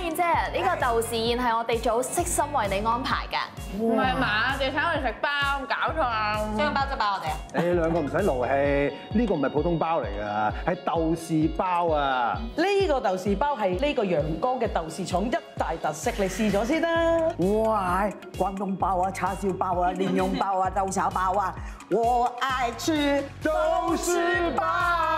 燕姐，呢個豆豉宴係我哋組悉心為你安排㗎。 唔係嘛？淨係請我哋食包，搞錯啊！ 將包執包我哋啊！ 你兩個唔使勞氣，呢個唔係普通包嚟㗎，係豆豉包啊！ 呢個豆豉包係呢個陽江嘅豆豉廠一大特色，你試咗先啦。 哇！關東包啊、叉燒包啊、蓮蓉包啊、豆炒包啊，我愛吃豆豉包。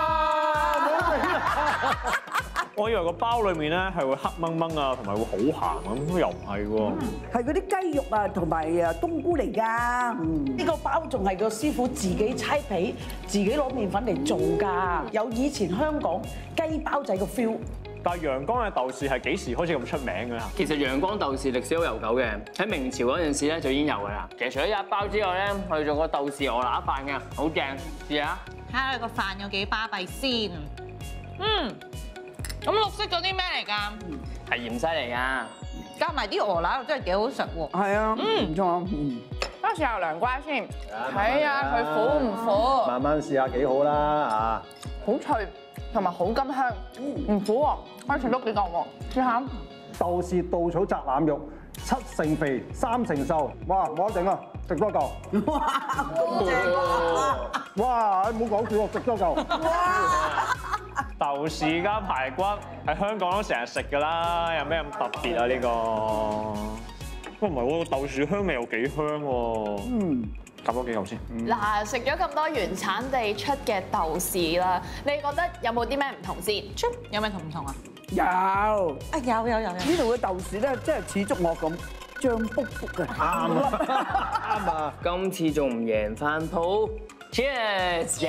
我以為個包裏面咧係會黑掹掹啊，同埋會好鹹咁，又唔係喎。 係嗰啲雞肉啊，同埋冬菇嚟㗎。 呢個包仲係個師傅自己猜皮，自己攞麵粉嚟做㗎，有以前香港雞包仔個 feel。 但係陽江嘅豆豉係幾時開始咁出名㗎？ 其實陽江豆豉歷史好悠久嘅，喺明朝嗰陣時咧就已經有㗎啦。其實除咗一包之外咧，我哋仲有個豆豉鵝乸飯嘅，好正，試下。 睇下你個飯有幾巴閉先。咁綠色嗰啲咩嚟㗎？ 係芫茜嚟㗎。 加埋啲鵝乸真係幾好食喎。 係啊，唔錯。 多試下涼瓜先，睇下佢苦唔苦。 慢慢試下幾好啦好脆，同埋好甘香，唔苦喎，可以食多幾嚿喎。試下。 豆豉稻草扎腩肉，7成肥，3成瘦。哇！冇得頂啊，食多嚿。 哇！咁正啊！ 哇！唔好講笑喎，食多嚿。 豆豉加排骨喺香港都成日食㗎啦，有咩咁特別啊？呢個唔係喎，豆豉香味有幾香喎。夾多幾嚿先。 嗱，食咗咁多原產地出嘅豆豉啦，你覺得有冇啲咩唔同先？ 有咩同唔同啊？ 有啊， 有。 呢度嘅豆豉咧，真係似足我咁脹卜卜嘅。 啱啊！ 今次仲唔贏翻鋪 ？Cheers！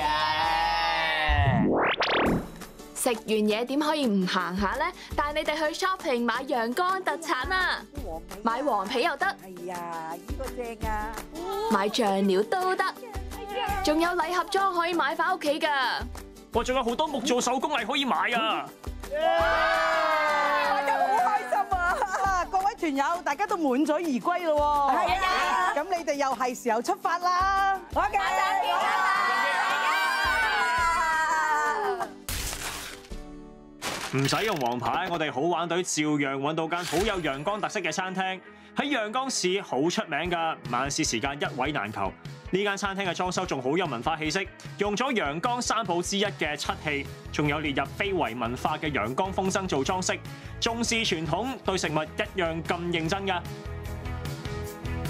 食完嘢點可以唔行下呢？帶你哋去 shopping 買陽江特產啊！買黃皮又得， 係呀，呢個正啊！ 買醬料都得，仲有禮盒裝可以買翻屋企㗎。 我仲有好多木造手工藝可以買啊！ 大家好開心啊！各位團友，大家都滿載而歸咯喎！係啊！咁你哋又係時候出發啦！好嘅。 唔使用黃牌，我哋好玩隊照樣揾到間好有陽江特色嘅餐廳，喺陽江市好出名㗎，晚市時間一位難求。呢間餐廳嘅裝修仲好有文化氣息，用咗陽江三寶之一嘅漆器，仲有列入非遺文化嘅陽江風箏做裝飾，重視傳統，對食物一樣咁認真㗎。